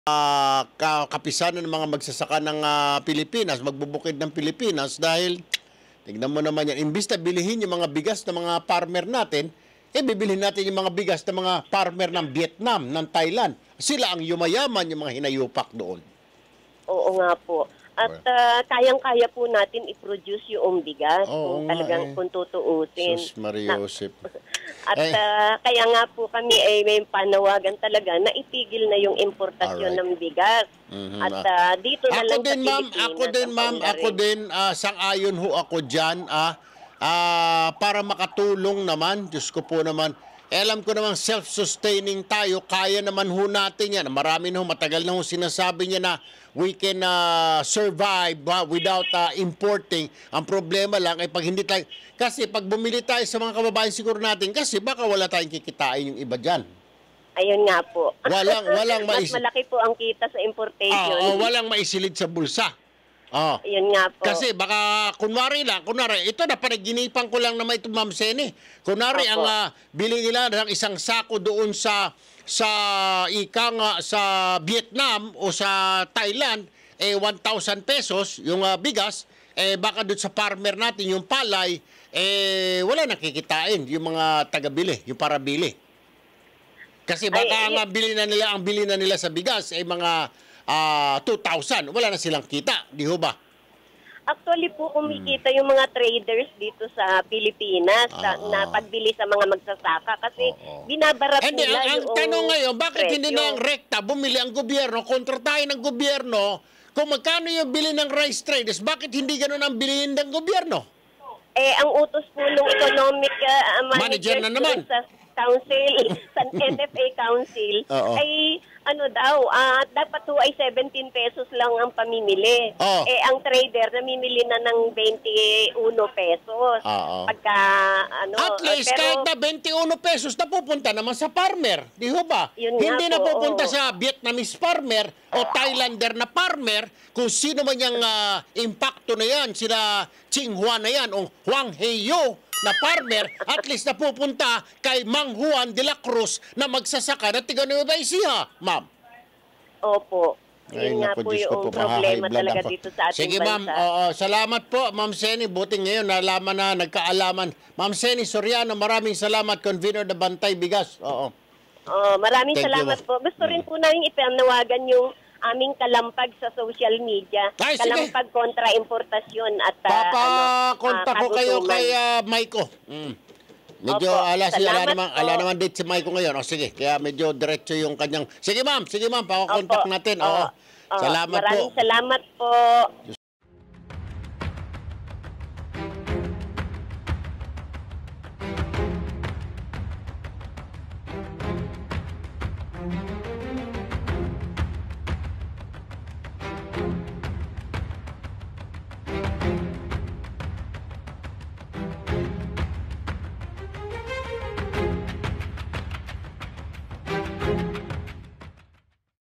kapisanan ng mga magsasaka ng Pilipinas, magbubukid ng Pilipinas dahil tignan mo naman yan, imbis na bilihin yung mga bigas ng mga farmer natin, bibilhin natin yung mga bigas ng mga farmer ng Vietnam, ng Thailand. Sila ang yumayaman, yung mga hinayupak doon. Oo nga po. At kayang-kaya po natin i-produce yung bigas kung talagang kung tutuusin. Sus Maria Josep. At kaya nga po kami ay may panawagan talaga na itigil na yung importasyon ng bigas. At dito na lang sa Pilipinas. Ako din, sang-ayon ho ako dyan, para makatulong naman, Diyos ko po naman, alam ko naman self-sustaining tayo, kaya naman ho natin yan. Marami na ho, matagal na ho sinasabi niya na we can survive without importing. Ang problema lang ay pag hindi tayo, kasi pag bumili tayo sa mga kababayan siguro natin, kasi baka wala tayong kikitain yung iba dyan. Ayun nga po. Walang mas malaki po ang kita sa importation. Walang maisilid sa bulsa. Yun nga po. Kasi baka, kunwari, ito na panaginipan ko lang naman ito, Ma'am Seni. Kunwari, ang bili nila ng isang sako doon sa Vietnam o sa Thailand, 1,000 pesos, yung bigas, baka doon sa farmer natin, yung palay, wala nakikitain, yung mga taga-bili, yung para-bili. Kasi baka ang bili na nila sa bigas ay mga 2,000. Wala na silang kita, di ho ba? Actually po, kumikita yung mga traders dito sa Pilipinas na pagbili sa mga magsasaka kasi binabarat nila yung ang tanong ngayon, bakit presyo? hindi na ang rekta bumili ang gobyerno, kontra tayo ng gobyerno, kung magkano yung bili ng rice traders, bakit hindi ganun ang bilihin ng gobyerno? Ang utos po ng economic manager na naman sa council, sa NFA Council, ay dapat po ay 17 pesos lang ang pamimili. Ang trader namimili na ng 21 pesos. Pagka, at least kahit na 21 pesos napupunta naman sa farmer. Di ho ba? Hindi napupunta sa Vietnamese farmer o Thailander na farmer, kung sino man yung impacto na yan, sila Ching Hua na yan o Huang Heyo na farmer, at least napupunta kay Mang Juan de la Cruz na magsasaka na tiga Nueva Ecija, ma'am. Opo. Yun nga po yung problema talaga dito sa ating Sige, ma'am. Salamat po, Ma'am Seni. Buti ngayon, nalaman na, nagkaalaman. Ma'am Seni Soriano, maraming salamat. Convener na Bantay Bigas. Maraming salamat po. Gusto rin po namin ipanawagan yung aming kalampag sa social media. Kalampag kontra importasyon at Papakontak ko kayo kay Maiko. Medyo ala naman date si Maiko ngayon. Sige, kaya medyo diretso yung kanyang. Sige ma'am, papakontak natin. Salamat po. Maraming salamat po.